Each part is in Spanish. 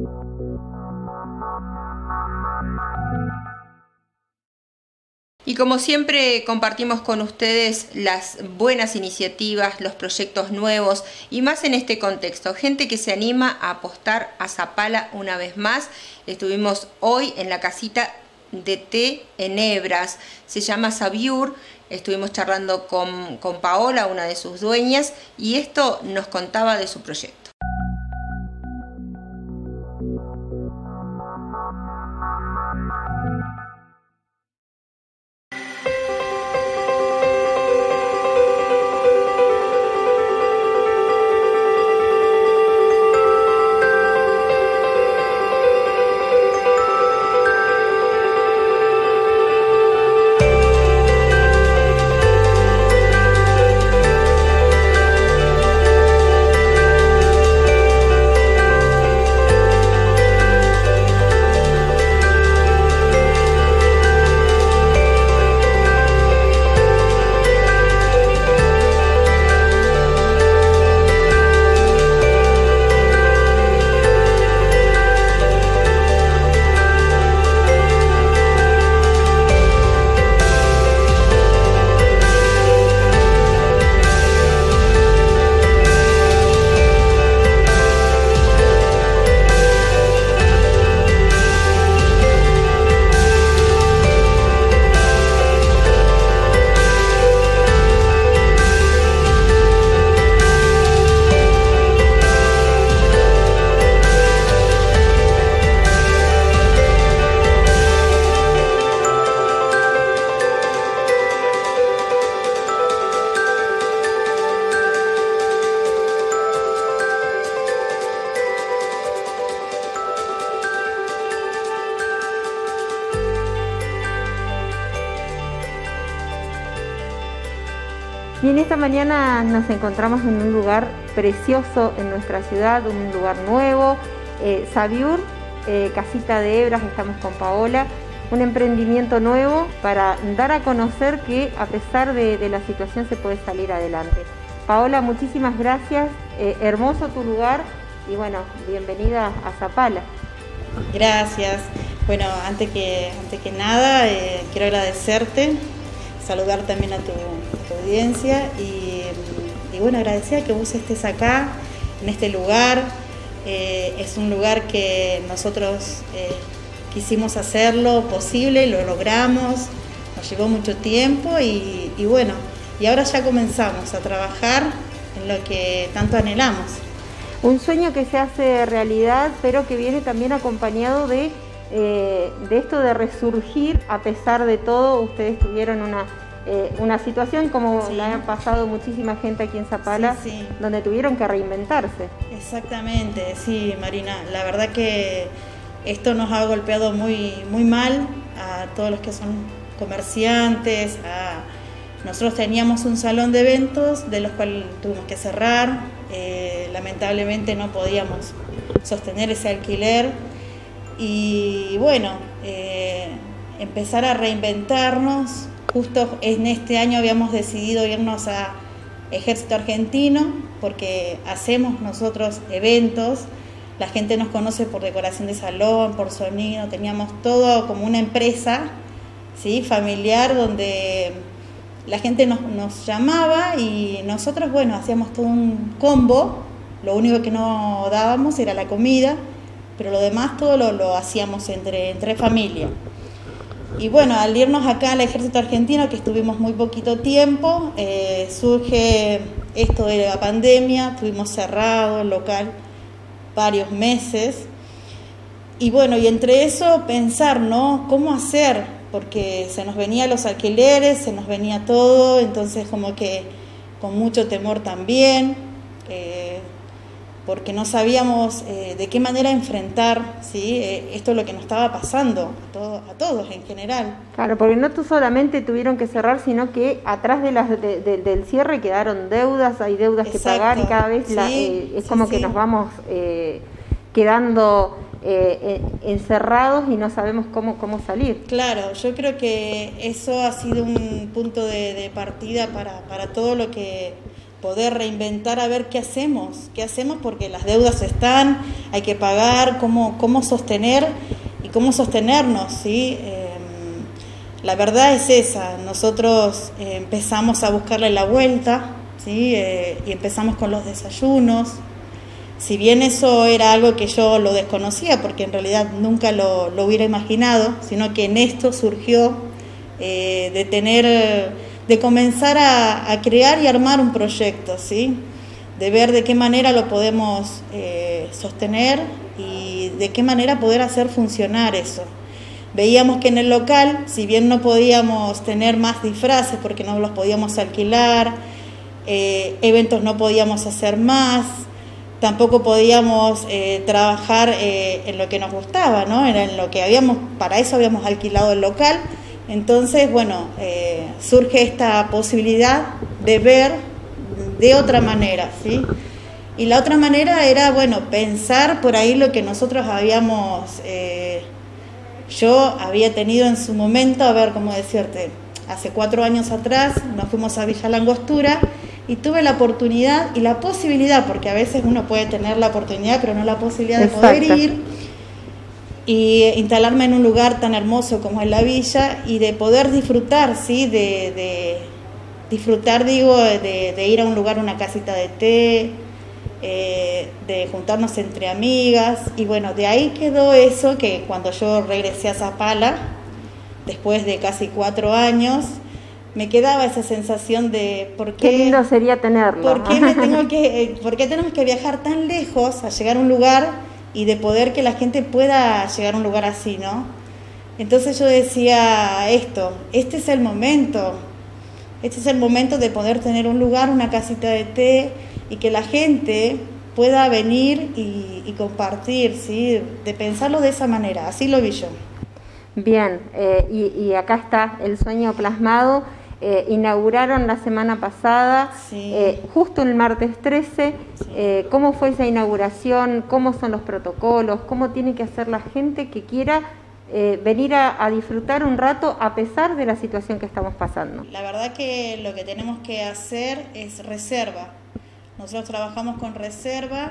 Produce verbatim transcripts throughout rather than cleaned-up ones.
Y como siempre compartimos con ustedes las buenas iniciativas, los proyectos nuevos y más en este contexto. Gente que se anima a apostar a Zapala una vez más. Estuvimos hoy en la casita de té en Hebras, se llama Sabiur. Estuvimos charlando con, con Paola, una de sus dueñas, y esto nos contaba de su proyecto. Y en esta mañana nos encontramos en un lugar precioso en nuestra ciudad, un lugar nuevo, eh, Sabiur, eh, Casita de Hebras, estamos con Paola, un emprendimiento nuevo para dar a conocer que a pesar de, de la situación se puede salir adelante. Paola, muchísimas gracias, eh, hermoso tu lugar y bueno, bienvenida a Zapala. Gracias. Bueno, antes que, antes que nada, eh, quiero agradecerte, saludar también a tu, a tu audiencia y, y bueno, agradecer que vos estés acá, en este lugar. Eh, es un lugar que nosotros eh, quisimos hacerlo posible, lo logramos, nos llevó mucho tiempo y, y bueno, y ahora ya comenzamos a trabajar en lo que tanto anhelamos. Un sueño que se hace realidad, pero que viene también acompañado de, eh, de esto de resurgir a pesar de todo. Ustedes tuvieron una, eh, una situación como sí. La han pasado muchísima gente aquí en Zapala, sí, sí. donde tuvieron que reinventarse. Exactamente, sí, Marina. La verdad que esto nos ha golpeado muy, muy mal a todos los que son comerciantes. A... Nosotros teníamos un salón de eventos de los cuales tuvimos que cerrar. Eh, lamentablemente no podíamos sostener ese alquiler y bueno, eh, empezar a reinventarnos. Justo en este año habíamos decidido irnos a Ejército Argentino porque hacemos nosotros eventos, la gente nos conoce por decoración de salón, por sonido, teníamos todo como una empresa, ¿sí? familiar donde la gente nos, nos llamaba y nosotros, bueno, hacíamos todo un combo. Lo único que no dábamos era la comida, pero lo demás todo lo, lo hacíamos entre, entre familia. Y bueno, al irnos acá al Ejército Argentino, que estuvimos muy poquito tiempo, eh, surge esto de la pandemia, estuvimos cerrados el local varios meses. Y bueno, y entre eso pensar, ¿no? ¿Cómo hacer? Porque se nos venían los alquileres, se nos venía todo, entonces como que con mucho temor también, eh, porque no sabíamos eh, de qué manera enfrentar, ¿sí? eh, esto es lo que nos estaba pasando a, todo, a todos en general. Claro, porque no solamente tuvieron que cerrar, sino que atrás de las, de, de, del cierre quedaron deudas, hay deudas Exacto. que pagar y cada vez sí, la, eh, es sí, como sí. que nos vamos eh, quedando... Eh, encerrados y no sabemos cómo, cómo salir. Claro, yo creo que eso ha sido un punto de, de partida para, para todo lo que poder reinventar a ver qué hacemos, qué hacemos porque las deudas están, hay que pagar, cómo, cómo sostener y cómo sostenernos, ¿sí? Eh, la verdad es esa, nosotros eh, empezamos a buscarle la vuelta, ¿sí? Eh, y empezamos con los desayunos. Si bien eso era algo que yo lo desconocía, porque en realidad nunca lo, lo hubiera imaginado, sino que en esto surgió eh, de tener, de comenzar a, a crear y armar un proyecto, ¿sí? De ver de qué manera lo podemos eh, sostener y de qué manera poder hacer funcionar eso. Veíamos que en el local, si bien no podíamos tener más disfraces porque no los podíamos alquilar, eh, eventos no podíamos hacer más, tampoco podíamos eh, trabajar eh, en lo que nos gustaba, ¿no? Era en lo que habíamos, para eso habíamos alquilado el local. Entonces, bueno, eh, surge esta posibilidad de ver de otra manera, ¿sí? Y la otra manera era, bueno, pensar por ahí lo que nosotros habíamos, eh, yo había tenido en su momento, a ver, cómo decirte, hace cuatro años atrás nos fuimos a Villa Langostura y tuve la oportunidad y la posibilidad, porque a veces uno puede tener la oportunidad, pero no la posibilidad de Exacto. poder ir y instalarme en un lugar tan hermoso como es la villa y de poder disfrutar, ¿sí? De, de disfrutar, digo, de, de ir a un lugar, una casita de té, eh, de juntarnos entre amigas. Y bueno, de ahí quedó eso que cuando yo regresé a Zapala, después de casi cuatro años, me quedaba esa sensación de por qué, Qué lindo sería tenerlo. ¿por qué, me tengo que, ¿por qué tenemos que viajar tan lejos a llegar a un lugar y de poder que la gente pueda llegar a un lugar así, ¿no? Entonces yo decía esto, este es el momento, este es el momento de poder tener un lugar, una casita de té y que la gente pueda venir y, y compartir, ¿sí? De pensarlo de esa manera, así lo vi yo. Bien, eh, y, y acá está el sueño plasmado. Eh, inauguraron la semana pasada, Sí. eh, justo el martes trece. Sí. Eh, ¿Cómo fue esa inauguración? ¿Cómo son los protocolos? ¿Cómo tiene que hacer la gente que quiera eh, venir a, a disfrutar un rato a pesar de la situación que estamos pasando? La verdad que lo que tenemos que hacer es reserva. Nosotros trabajamos con reserva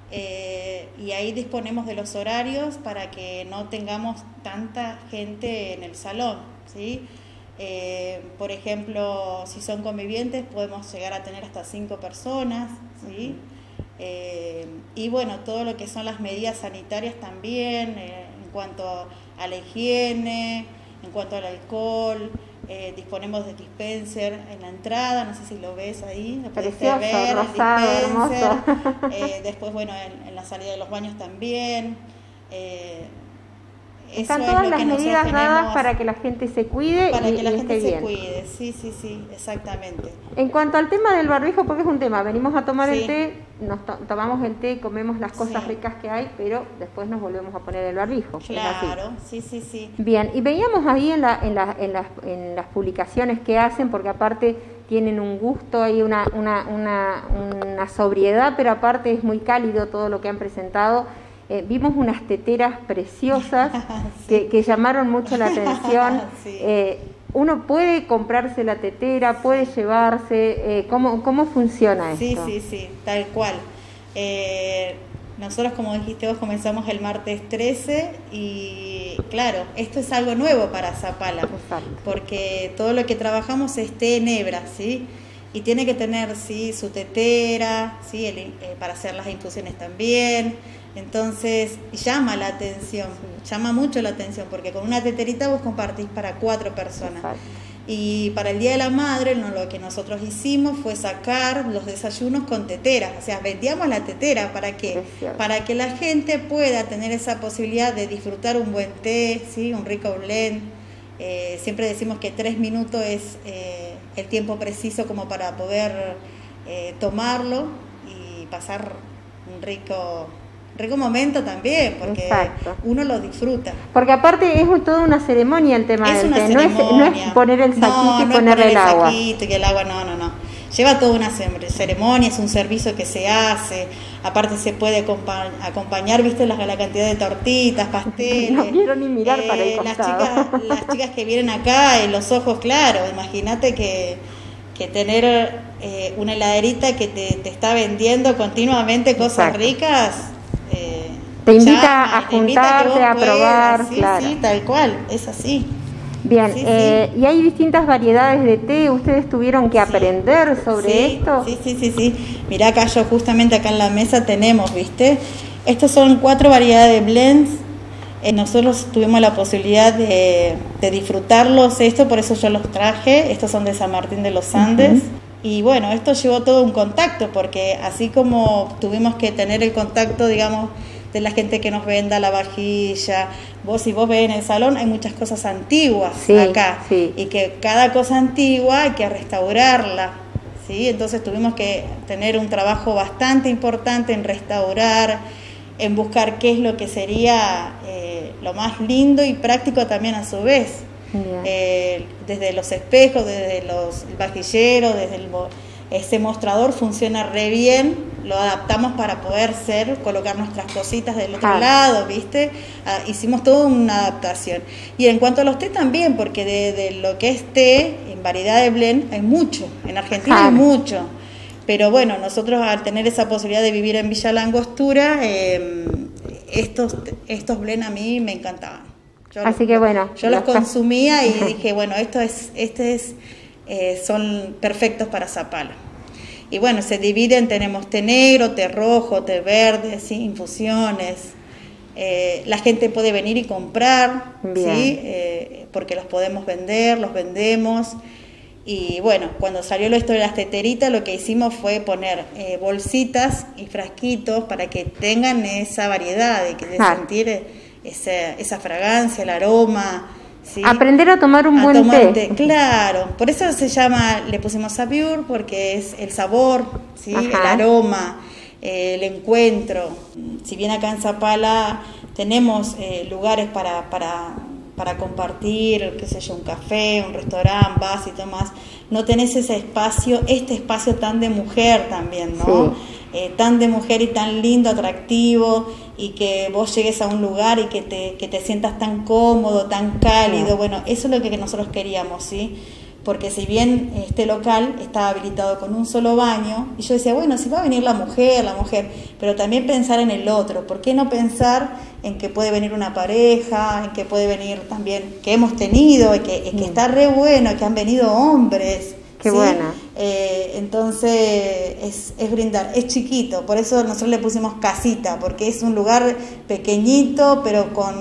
eh, y ahí disponemos de los horarios para que no tengamos tanta gente en el salón, ¿sí? Eh, por ejemplo, si son convivientes podemos llegar a tener hasta cinco personas, ¿sí? Eh, y bueno, todo lo que son las medidas sanitarias también, eh, en cuanto a la higiene, en cuanto al alcohol, eh, disponemos de dispenser en la entrada, no sé si lo ves ahí, lo puedes Precioso, ver, rosado, el dispenser, hermoso. eh, después bueno, en, en la salida de los baños también. Eh, Están Eso todas es lo las que nosotros medidas dadas tenemos para que la gente se cuide para y, que la y gente esté se bien. cuide, sí, sí, sí, exactamente. En cuanto al tema del barbijo, porque es un tema, venimos a tomar Sí. el té, nos to tomamos el té, comemos las cosas Sí. ricas que hay, pero después nos volvemos a poner el barbijo. ¿es así? Claro, sí, sí, sí. Bien, y veíamos ahí en, la, en, la, en, las, en las publicaciones que hacen, porque aparte tienen un gusto, hay una, una, una, una sobriedad, pero aparte es muy cálido todo lo que han presentado. Eh, vimos unas teteras preciosas Sí. que, que llamaron mucho la atención. Sí. Eh, uno puede comprarse la tetera, puede llevarse, eh, ¿cómo, ¿cómo funciona Sí, esto? sí, sí, tal cual. Eh, nosotros, como dijiste vos, comenzamos el martes trece y claro, esto es algo nuevo para Zapala, Exacto. porque todo lo que trabajamos es té en hebra, ¿sí? Y tiene que tener, sí, su tetera, ¿sí? El, eh, para hacer las infusiones también. Entonces llama la atención, llama mucho la atención, porque con una teterita vos compartís para cuatro personas. Exacto. Y para el Día de la Madre, no, lo que nosotros hicimos fue sacar los desayunos con teteras, o sea, vendíamos la tetera, ¿para qué? Precioso. Para que la gente pueda tener esa posibilidad de disfrutar un buen té, ¿sí? Un rico blend. Eh, siempre decimos que tres minutos es eh, el tiempo preciso como para poder eh, tomarlo y pasar un rico... rico momento también, porque Exacto. uno lo disfruta. Porque aparte es toda una ceremonia el tema Es del una té, no es, ceremonia. no es poner el saquito No, y no es ponerle poner el agua. saquito y el agua, no, no, no. Lleva toda una ceremonia, es un servicio que se hace, aparte se puede acompa acompañar, viste, la, la cantidad de tortitas, pasteles. No quiero ni mirar eh, para el las costado. chicas, las chicas que vienen acá, y los ojos claros, imagínate que, que tener eh, una heladerita que te, te está vendiendo continuamente cosas Exacto. ricas, eh, te invita llama, a juntarte, a probar, sí, claro. Sí, tal cual, es así. Bien, sí, eh, sí. y hay distintas variedades de té, ¿ustedes tuvieron que sí, aprender sobre sí, esto? Sí, sí, sí, sí. Mirá acá, yo justamente acá en la mesa tenemos, ¿viste? Estos son cuatro variedades de blends. Eh, nosotros tuvimos la posibilidad de, de disfrutarlos, esto, por eso yo los traje. Estos son de San Martín de los Andes. Uh-huh. Y bueno, esto llevó todo un contacto, porque así como tuvimos que tener el contacto, digamos, de la gente que nos venda la vajilla, vos si vos ves en el salón hay muchas cosas antiguas sí, acá, sí. y que cada cosa antigua hay que restaurarla, ¿sí? Entonces tuvimos que tener un trabajo bastante importante en restaurar, en buscar qué es lo que sería eh, lo más lindo y práctico también a su vez. Eh, desde los espejos, desde los vajilleros, desde el, ese mostrador funciona re bien, lo adaptamos para poder ser, colocar nuestras cositas del otro ah. lado, ¿viste? Ah, hicimos toda una adaptación. Y en cuanto a los té también, porque de, de lo que es té, en variedad de blend hay mucho, en Argentina ah. hay mucho. Pero bueno, nosotros al tener esa posibilidad de vivir en Villa La Angostura, eh, estos, estos blend a mí me encantaban. Yo Así los, que bueno. Yo los consumía y dije, bueno, esto es, este es, eh, son perfectos para Zapala. Y bueno, se dividen, tenemos té negro, té rojo, té verde, ¿sí? Infusiones. Eh, la gente puede venir y comprar, ¿sí? Eh, porque los podemos vender, los vendemos. Y bueno, cuando salió esto de las teteritas, lo que hicimos fue poner eh, bolsitas y frasquitos para que tengan esa variedad de, de ah. sentir esa, esa fragancia, el aroma. ¿Sí? Aprender a tomar un a buen tomar té. té. Claro, por eso se llama, le pusimos Sabiur, porque es el sabor, ¿sí? El aroma, eh, el encuentro. Si bien acá en Zapala tenemos eh, lugares para, para, para compartir, qué sé yo, un café, un restaurante, vas y tomás, no tenés ese espacio, este espacio tan de mujer también, ¿no? Sí. Eh, tan de mujer y tan lindo, atractivo, y que vos llegues a un lugar y que te, que te sientas tan cómodo, tan cálido. Sí. Bueno, eso es lo que nosotros queríamos, ¿sí? Porque si bien este local estaba habilitado con un solo baño, y yo decía, bueno, si va a venir la mujer, la mujer, pero también pensar en el otro. ¿Por qué no pensar en que puede venir una pareja, en que puede venir también, que hemos tenido, y que, y que está re bueno, que han venido hombres? Qué ¿sí? buena. Eh, entonces es, es brindar, es chiquito, por eso nosotros le pusimos casita, porque es un lugar pequeñito, pero con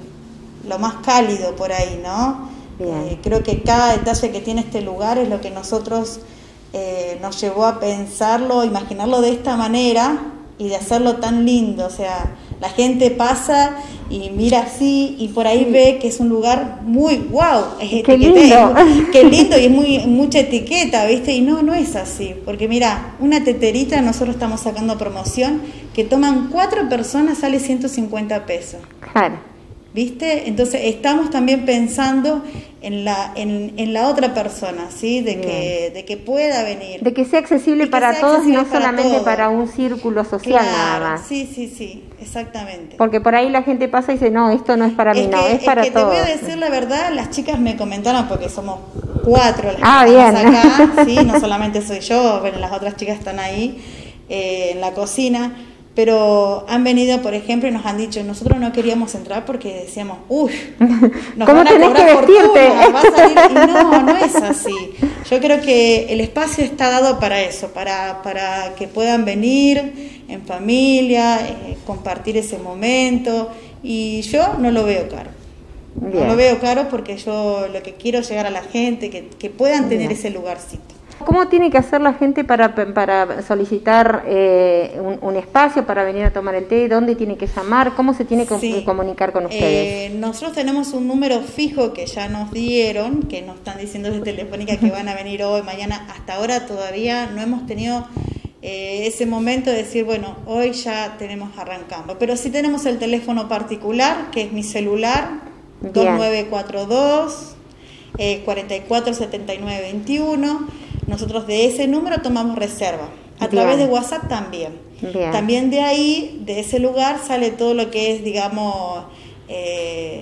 lo más cálido por ahí, ¿no? Eh, creo que cada detalle que tiene este lugar es lo que nosotros eh, nos llevó a pensarlo, imaginarlo de esta manera y de hacerlo tan lindo. O sea, la gente pasa y mira así y por ahí sí. ve que es un lugar muy wow, es qué lindo, qué lindo y es muy mucha etiqueta, ¿viste? Y no, no es así, porque mira, una teterita nosotros estamos sacando promoción que toman cuatro personas, sale ciento cincuenta pesos. Claro. ¿Viste? Entonces estamos también pensando en la en, en la otra persona, ¿sí? De que, de que pueda venir. De que sea accesible que para sea todos y no para solamente todo. Para un círculo social claro, nada más. Sí, sí, sí, exactamente. Porque por ahí la gente pasa y dice, no, esto no es para es mí, que, no, es, es para que todos. Te voy a decir la verdad, las chicas me comentaron, porque somos cuatro las ah, que estamos bien. acá, ¿sí? No solamente soy yo, bueno, las otras chicas están ahí eh, en la cocina. Pero han venido, por ejemplo, y nos han dicho, nosotros no queríamos entrar porque decíamos, uff, nos ¿cómo van a tenés cobrar que vestirte? fortuna, va a salir. Y no, no es así. Yo creo que el espacio está dado para eso, para, para que puedan venir en familia, eh, compartir ese momento. Y yo no lo veo caro. Bien. No lo veo caro porque yo lo que quiero es llegar a la gente, que, que puedan tener Bien. ese lugarcito. ¿Cómo tiene que hacer la gente para, para solicitar eh, un, un espacio para venir a tomar el té? ¿Dónde tiene que llamar? ¿Cómo se tiene que sí. comunicar con ustedes? Eh, nosotros tenemos un número fijo que ya nos dieron, que nos están diciendo desde Telefónica que van a venir hoy, mañana. Hasta ahora todavía no hemos tenido eh, ese momento de decir, bueno, hoy ya tenemos arrancando. Pero sí tenemos el teléfono particular, que es mi celular, Bien. dos nueve cuatro dos, cuatro cuatro siete nueve veintiuno. Nosotros de ese número tomamos reserva, a Bien. través de WhatsApp también. Bien. También de ahí, de ese lugar, sale todo lo que es, digamos, eh,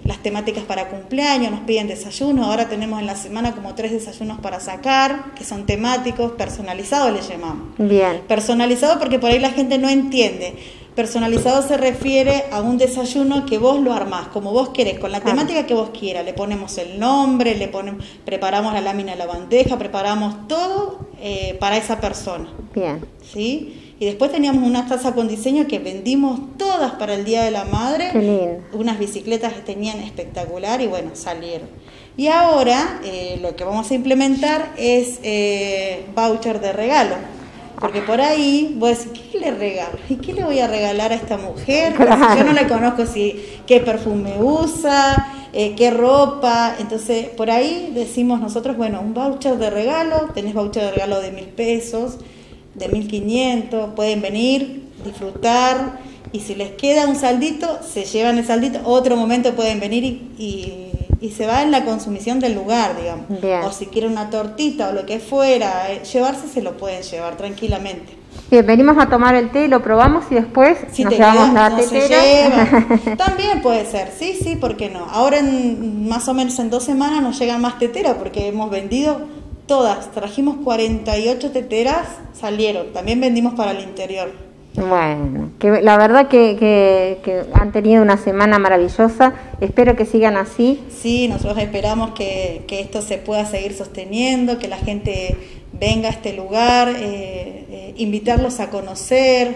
las temáticas para cumpleaños, nos piden desayunos, ahora tenemos en la semana como tres desayunos para sacar, que son temáticos, personalizados les llamamos. Bien. Personalizado porque por ahí la gente no entiende. Personalizado se refiere a un desayuno que vos lo armás, como vos querés, con la temática que vos quieras. Le ponemos el nombre, le ponemos, preparamos la lámina de la bandeja, preparamos todo eh, para esa persona. Bien. ¿Sí? Y después teníamos unas tazas con diseño que vendimos todas para el Día de la Madre. Qué lindo. Unas bicicletas que tenían espectacular y bueno, salieron. Y ahora eh, lo que vamos a implementar es eh, voucher de regalo. Porque por ahí vos decís, ¿qué le regalo? ¿Y qué le voy a regalar a esta mujer? Claro. Yo no la conozco, si qué perfume usa, eh, qué ropa. Entonces, por ahí decimos nosotros, bueno, un voucher de regalo, tenés voucher de regalo de mil pesos, de mil quinientos, pueden venir, disfrutar, y si les queda un saldito, se llevan el saldito, otro momento pueden venir y... y y se va en la consumición del lugar, digamos. Bien. O si quieren una tortita o lo que fuera, eh, llevarse se lo pueden llevar tranquilamente. Bien, venimos a tomar el té, lo probamos y después Si nos te llevamos queda, la no tetera. se lleva. También puede ser, sí, sí, ¿por qué no? Ahora en más o menos en dos semanas nos llegan más teteras porque hemos vendido todas. Trajimos cuarenta y ocho teteras, salieron. También vendimos para el interior. Bueno, que la verdad que, que, que han tenido una semana maravillosa, espero que sigan así. Sí, nosotros esperamos que, que esto se pueda seguir sosteniendo, que la gente venga a este lugar, eh, eh, invitarlos a conocer.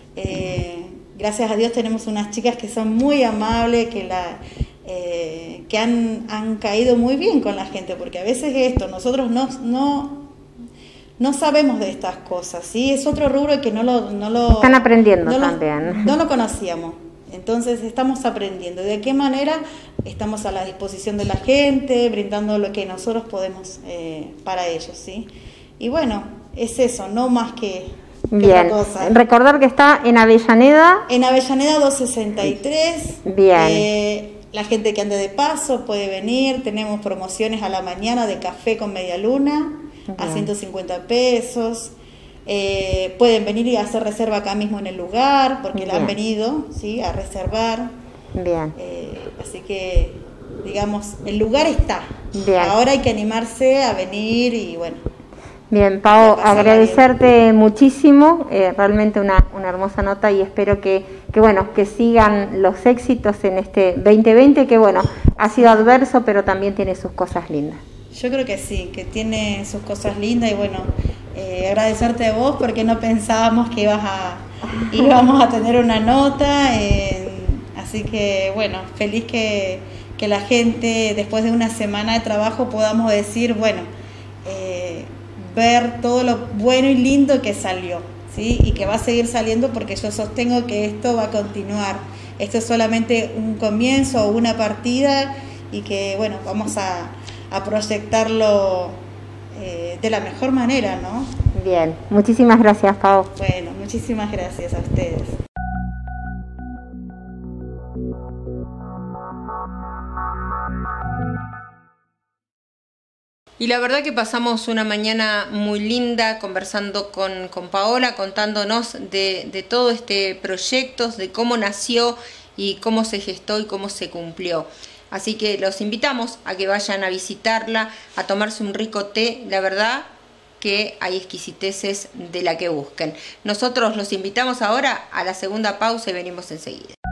Eh, gracias a Dios tenemos unas chicas que son muy amables, que, la, eh, que han, han caído muy bien con la gente, porque a veces esto, nosotros no... no No sabemos de estas cosas, ¿sí? Es otro rubro que no lo... No lo Están aprendiendo no lo, también. No lo conocíamos, entonces estamos aprendiendo. ¿De qué manera? Estamos a la disposición de la gente, brindando lo que nosotros podemos eh, para ellos, ¿sí? Y bueno, es eso, no más que, que Bien. otra cosa. Recordar que está en Avellaneda. En Avellaneda doscientos sesenta y tres. Bien. Eh, la gente que ande de paso puede venir, tenemos promociones a la mañana de café con media luna. Bien. A ciento cincuenta pesos, eh, pueden venir y hacer reserva acá mismo en el lugar, porque la han venido, ¿sí? A reservar. Bien. Eh, así que, digamos, el lugar está. Bien. Ahora hay que animarse a venir y bueno. Bien, Pau, agradecerte bien. muchísimo, eh, realmente una, una hermosa nota y espero que, que, bueno, que sigan los éxitos en este veinte veinte, que bueno, ha sido adverso, pero también tiene sus cosas lindas. Yo creo que sí, que tiene sus cosas lindas y bueno, eh, agradecerte a vos porque no pensábamos que ibas a, íbamos a tener una nota, eh, así que bueno, feliz que, que la gente después de una semana de trabajo podamos decir, bueno, eh, ver todo lo bueno y lindo que salió, ¿sí? Y que va a seguir saliendo porque yo sostengo que esto va a continuar, esto es solamente un comienzo o una partida y que bueno, vamos a... a proyectarlo eh, de la mejor manera, ¿no? Bien, muchísimas gracias, Pau. Bueno, muchísimas gracias a ustedes. Y la verdad que pasamos una mañana muy linda conversando con, con Paola, contándonos de, de todo este proyecto, de cómo nació y cómo se gestó y cómo se cumplió. Así que los invitamos a que vayan a visitarla, a tomarse un rico té. La verdad que hay exquisiteces de la que busquen. Nosotros los invitamos ahora a la segunda pausa y venimos enseguida.